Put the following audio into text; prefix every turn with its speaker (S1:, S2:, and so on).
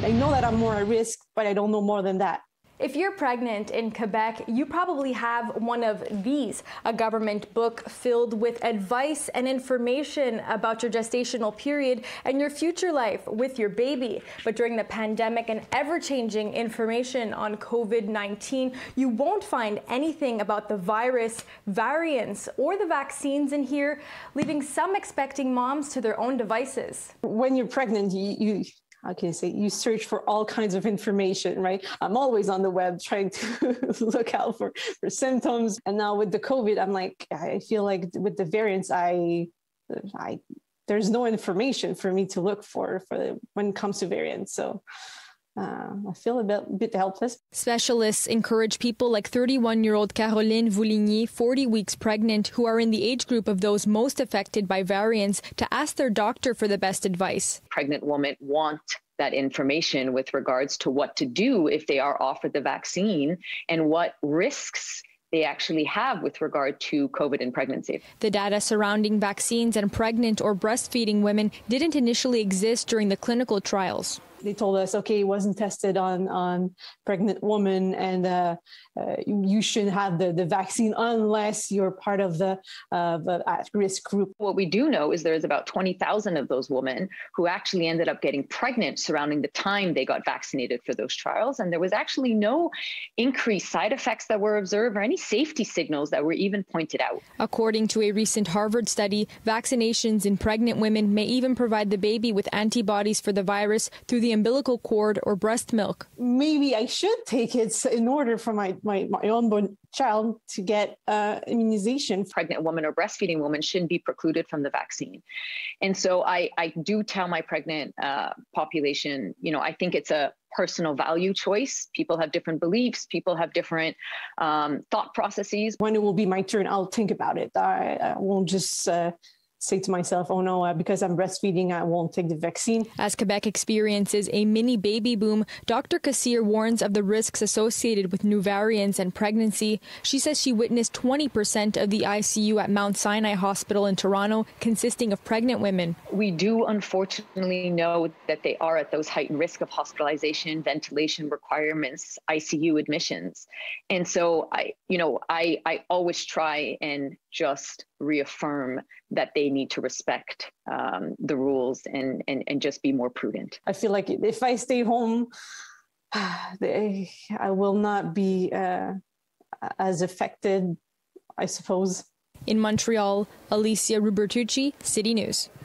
S1: I know that I'm more at risk, but I don't know more than that.
S2: If you're pregnant in Quebec, you probably have one of these, a government book filled with advice and information about your gestational period and your future life with your baby. But during the pandemic and ever-changing information on COVID-19, you won't find anything about the virus, variants, or the vaccines in here, leaving some expecting moms to their own devices.
S1: When you're pregnant, you search for all kinds of information, right? I'm always on the web trying to look out for symptoms. And now with the COVID, I feel like with the variants, there's no information for me to look for when it comes to variants. So I feel a bit helpless.
S2: Specialists encourage people like 31-year-old Caroline Vouligny, 40 weeks pregnant, who are in the age group of those most affected by variants, to ask their doctor for the best advice.
S3: Pregnant women want that information with regards to what to do if they are offered the vaccine and what risks they actually have with regard to COVID and pregnancy.
S2: The data surrounding vaccines and pregnant or breastfeeding women didn't initially exist during the clinical trials.
S1: They told us, okay, it wasn't tested on pregnant women, and you shouldn't have the vaccine unless you're part of the at-risk group.
S3: What we do know is there's about 20,000 of those women who actually ended up getting pregnant surrounding the time they got vaccinated for those trials. And there was actually no increased side effects that were observed or any safety signals that were even pointed out.
S2: According to a recent Harvard study, vaccinations in pregnant women may even provide the baby with antibodies for the virus through the umbilical cord or breast milk.
S1: Maybe I should take it in order for my unborn child to get immunization.
S3: Pregnant woman or breastfeeding woman shouldn't be precluded from the vaccine. And so I do tell my pregnant population, I think it's a personal value choice. People have different beliefs. People have different thought processes.
S1: When it will be my turn, I'll think about it. I won't just say to myself, oh no, because I'm breastfeeding, I won't take the vaccine.
S2: As Quebec experiences a mini baby boom, Dr. Kassir warns of the risks associated with new variants and pregnancy. She says she witnessed 20% of the ICU at Mount Sinai Hospital in Toronto consisting of pregnant women.
S3: We do unfortunately know that they are at those heightened risk of hospitalization, ventilation requirements, ICU admissions. And so I always try and just reaffirm that they need to respect the rules and just be more prudent.
S1: I feel like if I stay home, I will not be as affected, I suppose.
S2: In Montreal, Alicia Rubertucci, City News.